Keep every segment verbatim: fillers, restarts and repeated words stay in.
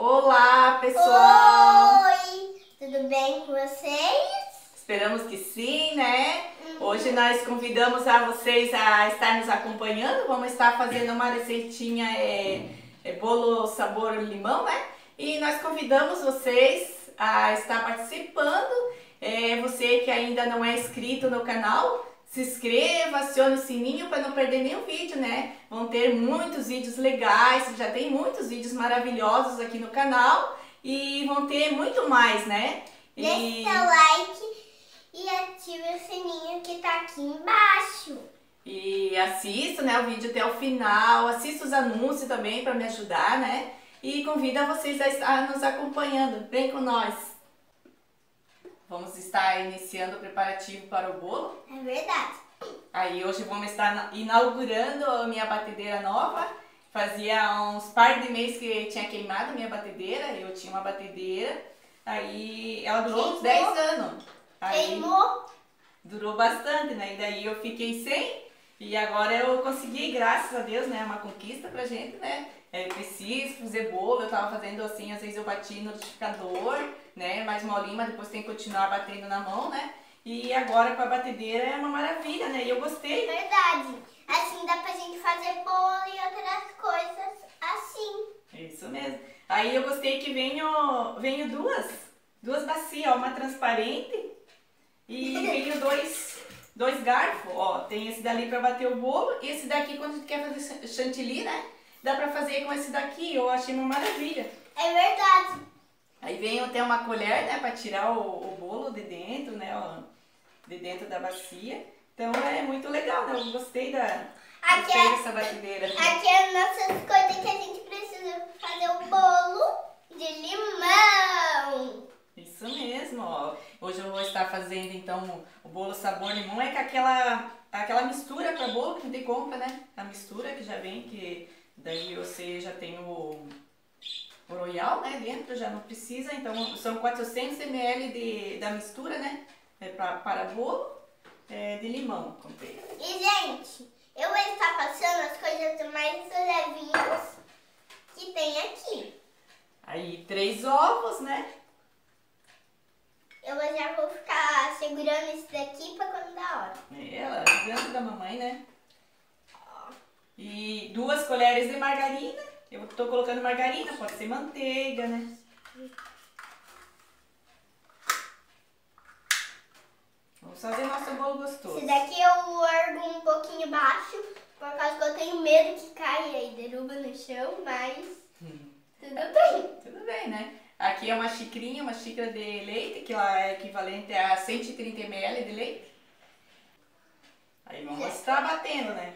Olá, pessoal! Oi! Tudo bem com vocês? Esperamos que sim, né? Uhum. Hoje nós convidamos a vocês a estar nos acompanhando. Vamos estar fazendo uma receitinha, é, é bolo sabor limão, né? E nós convidamos vocês a estar participando. É, você que ainda não é inscrito no canal, se inscreva, acione o sininho para não perder nenhum vídeo, né? Vão ter muitos vídeos legais, já tem muitos vídeos maravilhosos aqui no canal e vão ter muito mais, né? E... Deixe seu like e ative o sininho que tá aqui embaixo. E assista, né, o vídeo até o final, assista os anúncios também para me ajudar, né? E convido vocês a estar nos acompanhando. Vem com nós! Vamos estar iniciando o preparativo para o bolo. É verdade. Aí hoje vamos estar inaugurando a minha batedeira nova. Fazia uns par de meses que tinha queimado a minha batedeira. Eu tinha uma batedeira. Aí ela durou uns dez anos. Aí Queimou? durou bastante, né? E daí eu fiquei sem. E agora eu consegui, graças a Deus, né? É uma conquista pra gente, né? É preciso fazer bolo. Eu tava fazendo assim, às vezes eu bati no liquidificador, né? Mais molinho, mas depois tem que continuar batendo na mão, né? E agora com a batedeira é uma maravilha, né? E eu gostei. Verdade. Assim dá pra gente fazer bolo e outras coisas assim. Isso mesmo. Aí eu gostei que venho, venho duas, duas bacias, ó, uma transparente e venho dois, dois garfos, ó. Tem esse dali pra bater o bolo e esse daqui quando a gente quer fazer chantilly, né? Dá pra fazer com esse daqui, eu achei uma maravilha. É verdade. Aí vem até uma colher, né, pra tirar o, o bolo de dentro, né, ó, de dentro da bacia. Então é muito legal, né? Eu gostei da Aqui gostei é, dessa batedeira. aqui é as nossas coisas que a gente precisa fazer o bolo de limão. Isso mesmo, ó. Hoje eu vou estar fazendo então o bolo sabor limão, é com aquela, aquela mistura para bolo que a gente compra, né? A mistura que já vem, que daí você já tem o, o royal, né, dentro, já não precisa. Então são quatrocentos mililitros de, da mistura, né, é pra, para bolo é, de limão. Comprei. E gente, eu vou estar passando as coisas mais levinhas que tem aqui. Aí três ovos, né? Eu já vou ficar segurando esse daqui pra quando dá hora. Ela, dentro da mamãe, né? E duas colheres de margarina. Eu tô colocando margarina, pode ser manteiga, né? Vamos fazer nosso bolo gostoso. Esse daqui eu ergo um pouquinho baixo, por causa que eu tenho medo que caia e derruba no chão, mas Hum. tudo bem. Tudo bem, né? Aqui é uma xicrinha, uma xícara de leite, que ela é equivalente a cento e trinta mililitros de leite. Aí vamos estar batendo, né?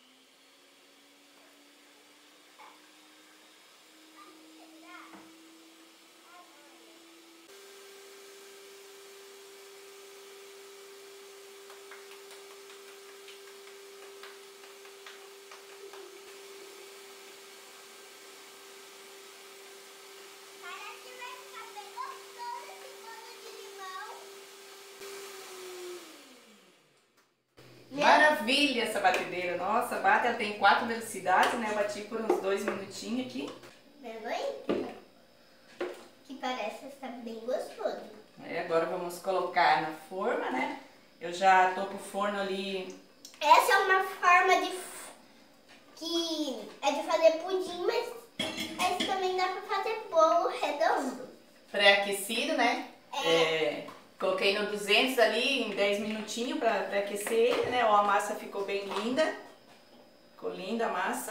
Maravilha essa batedeira, nossa, bate, ela tem quatro velocidades, né? Eu bati por uns dois minutinhos aqui. Vendo aí? Que parece estar bem gostoso. Aí agora vamos colocar na forma, né? Eu já tô com o forno ali. Essa é uma forma de que é de fazer pudim, mas essa também dá pra fazer bolo redondo. Pré-aquecido, né? É. É, coloquei no duzentos ali em dez minutinhos para pré-aquecer ele, né? Ó, a massa ficou bem linda. Ficou linda a massa.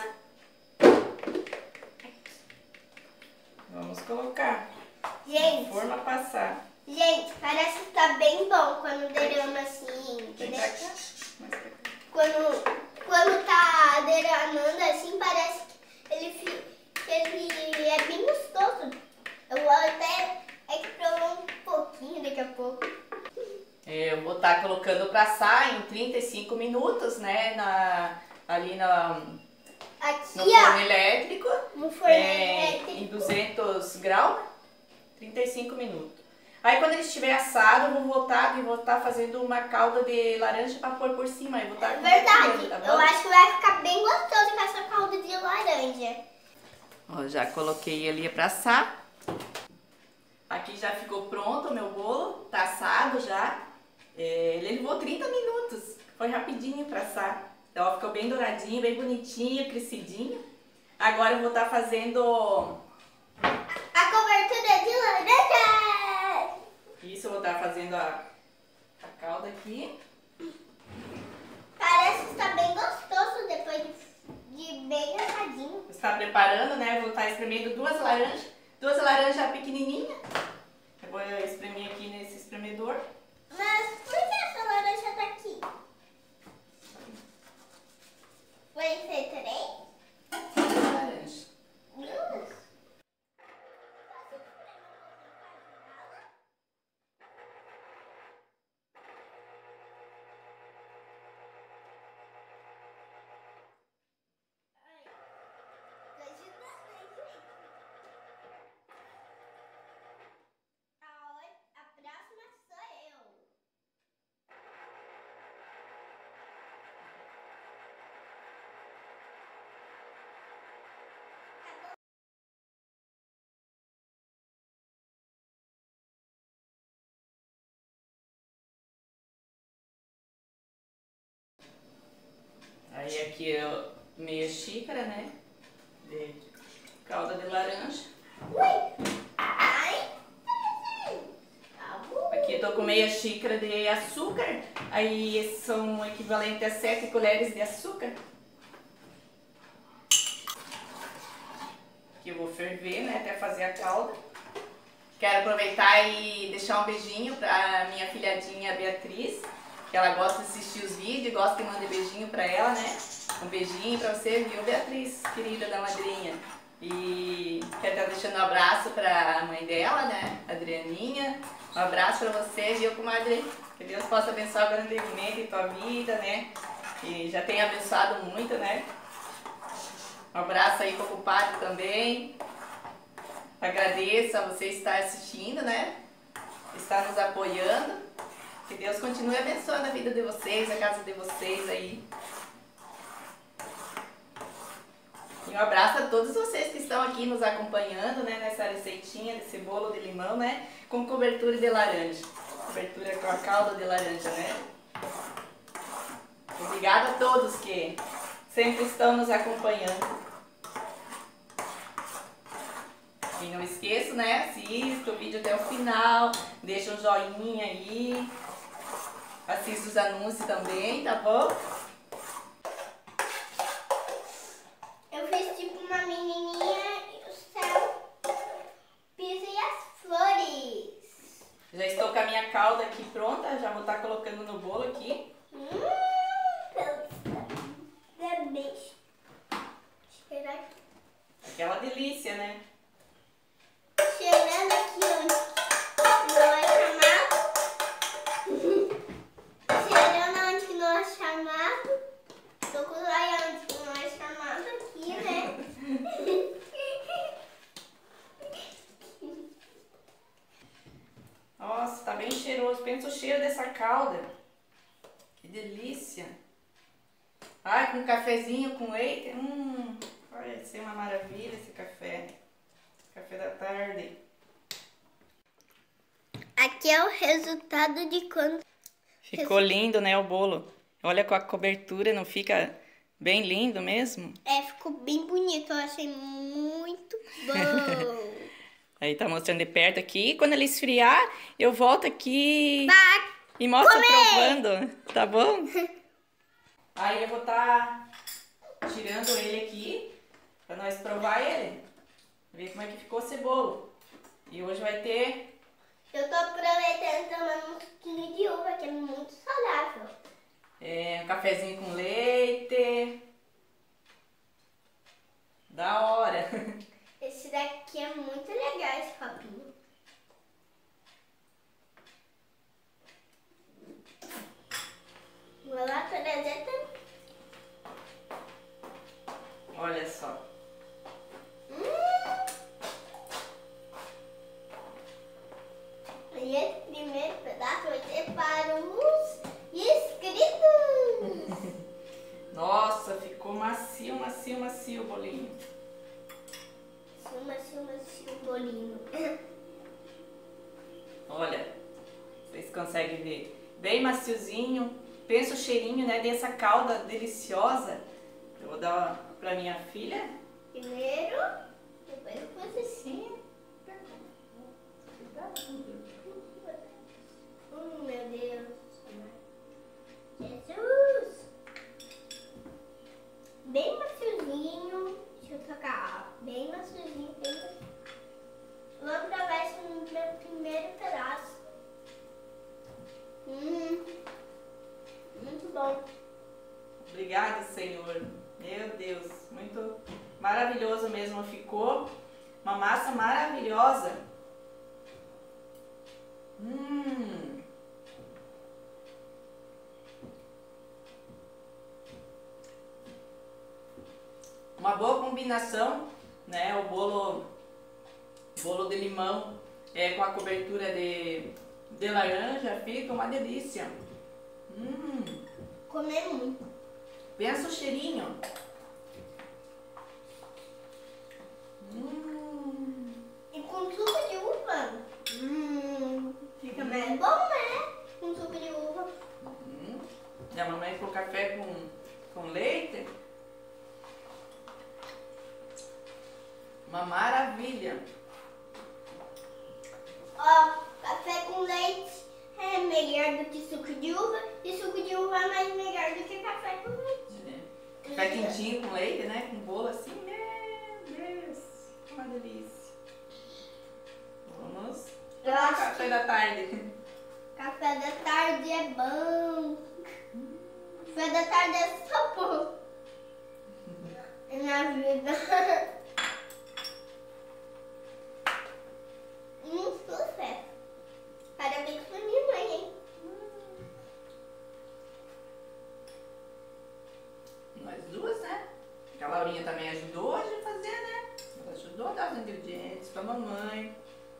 Vamos colocar. Gente, Na forma passar. gente, parece que tá bem bom quando derrama assim. Vem pra cá. Mais pra cá. Quando, quando tá derramando assim, parece que ele, fi- que ele é bem gostoso. Eu vou até é que provar um pouquinho daqui a pouco. É, eu vou estar colocando para assar em trinta e cinco minutos, né? Na, ali na, Aqui, no ó, forno elétrico. no forno É, elétrico. em duzentos graus, trinta e cinco minutos. Aí quando ele estiver assado, eu vou voltar e vou estar fazendo uma calda de laranja para pôr por cima. Eu vou estar Verdade, compartilhando, tá bom? eu acho que vai ficar bem gostoso com essa calda de laranja. Ó, já coloquei ali pra assar. Aqui já ficou pronto o meu bolo, tá assado já. É, ele levou trinta minutos, foi rapidinho pra assar. Então ó, ficou bem douradinho, bem bonitinho, crescidinho. Agora eu vou estar fazendo a cobertura de laranja. Isso, eu vou estar fazendo a, a calda aqui. Parece que está bem gostoso depois de bem assadinho. Está preparando, né? Vou estar espremendo duas laranjas. Duas laranjas pequenininhas. Eu vou espremer aqui nesse espremedor. Mas por que essa laranja tá aqui? Vai ser três? Laranja. Duas? Aí aqui eu meia xícara, né? De calda de laranja. Aqui eu tô com meia xícara de açúcar. Aí esses são equivalentes a sete colheres de açúcar. Aqui eu vou ferver, né? Até fazer a calda. Quero aproveitar e deixar um beijinho pra minha filhadinha Beatriz, que ela gosta de assistir os vídeos, gosta que mande beijinho pra ela, né? Um beijinho pra você, viu, Beatriz, querida da madrinha. E quero estar deixando um abraço pra mãe dela, né, Adrianinha. Um abraço pra você, viu, comadre? Que Deus possa abençoar grandemente a tua vida, né? E já tem abençoado muito, né? Um abraço aí pro compadre também. Agradeço a você estar assistindo, né? Estar nos apoiando. Que Deus continue abençoando a vida de vocês, a casa de vocês aí. E um abraço a todos vocês que estão aqui nos acompanhando, né? Nessa receitinha desse bolo de limão, né? Com cobertura de laranja. Cobertura com a calda de laranja, né? Obrigada a todos que sempre estão nos acompanhando. E não esqueça, né? Assista o vídeo até o final. Deixa um joinha aí. Assista os anúncios também, tá bom? Eu fiz tipo uma menininha e o céu, piso e as flores. Já estou com a minha calda aqui pronta. Já vou estar colocando no bolo aqui. Hum, beijo. Cheira aqui. Aquela delícia, né? Cheirando aqui onde não é chamado. Cheirando onde não é chamado. Tô com o olhão onde não é chamado aqui, né? Nossa, tá bem cheiroso. Pensa o cheiro dessa calda. Que delícia. Ai, com um cafezinho com leite. Hum, vai ser uma maravilha esse café. Café da tarde. Aqui é o resultado de quando... Ficou lindo, né, o bolo. Olha com a cobertura, não fica bem lindo mesmo? É, ficou bem bonito. Eu achei muito bom. Aí tá mostrando de perto aqui. Quando ele esfriar, eu volto aqui Pra e mostro comer. provando. Tá bom? Aí eu vou estar tirando ele aqui pra nós provar ele. Ver como é que ficou esse bolo. E hoje vai ter... Eu tô aproveitando tomando um suquinho de uva, que é muito saudável. É, um cafezinho com leite. Da hora. Esse daqui é muito legal, esse copinho. Vou lá trazer também. Olha só. E esse primeiro pedaço vai ser para os inscritos. consegue ver. Bem maciozinho. Pensa o cheirinho, né, dessa calda deliciosa. Eu vou dar pra minha filha. Primeiro, depois eu faço assim. Hum, meu Deus. Jesus! Bem maciozinho. Deixa eu tocar. Bem maciozinho, bem maciozinho. Vou provar esse no meu primeiro pedaço. Hum, muito bom. Obrigada, Senhor. Meu Deus, muito maravilhoso mesmo ficou. Uma massa maravilhosa. Hum. Uma boa combinação, né? O bolo, bolo de limão é, com a cobertura de, de laranja fica uma delícia. Hum. Comer muito. Pensa o cheirinho. Hum. E com suco de uva. Hum, fica bem bom, né? Com suco de uva. Hum. E a mamãe com café com, com leite. Uma maravilha. Ó, café com leite é melhor do que suco de uva. E suco de uva é mais melhor do que café com leite. É. Café quentinho com leite, né? Com bolo assim. Meu Deus. Uma delícia. Vamos Eu tomar acho café que da tarde. café da tarde é bom. Café da tarde é só bom. Na vida. Um sucesso. Parabéns pra minha mãe, hein? Nós duas, né? Porque a Laurinha também ajudou a gente fazer, né? Ela ajudou a dar os ingredientes pra mamãe.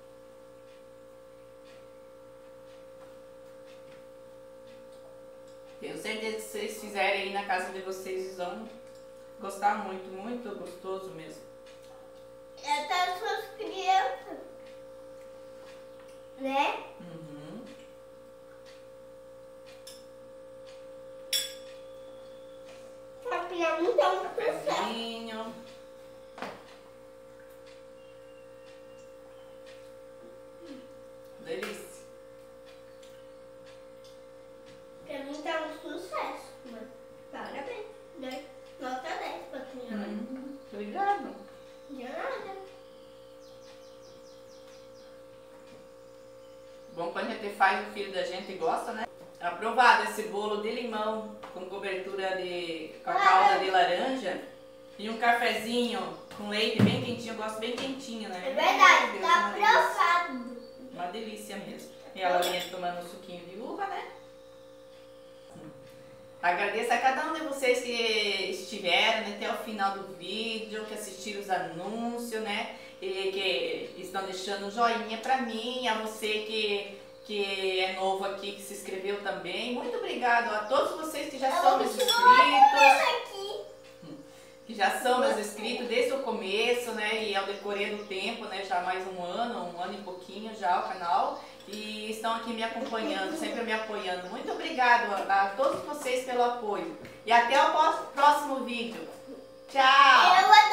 Tenho certeza que se vocês fizerem aí na casa de vocês, vocês vão gostar muito, muito gostoso mesmo. Até as suas crianças. Né? Uhum. Pra criar muito é um processo. Cafezinho. Delícia. Pra mim tá um sucesso, mano. Parabéns. Dez. Nota dez pra minha mãe. Hum, obrigado. De nada. Bom, quando a gente faz, o filho da gente gosta, né? Aprovado esse bolo de limão com cobertura de com a calda de laranja e um cafezinho com leite bem quentinho. Eu gosto bem quentinho, né? É verdade, Meu Deus, tá uma delícia. aprovado. Uma delícia mesmo. E a Laurinha tomando um suquinho de uva, né? Agradeço a cada um de vocês que estiveram, né, até o final do vídeo, que assistiram os anúncios, né? E que estão deixando um joinha pra mim, a você que, que é novo aqui, que se inscreveu também. Muito obrigado a todos vocês que já Eu são vou meus continuar inscritos, aqui. que já são meus inscritos desde o começo, né? E ao decorrer do tempo, né? Já mais um ano, um ano e pouquinho já o canal. E estão aqui me acompanhando, sempre me apoiando. Muito obrigado a, a todos vocês pelo apoio. E até o próximo vídeo. Tchau! Eu vou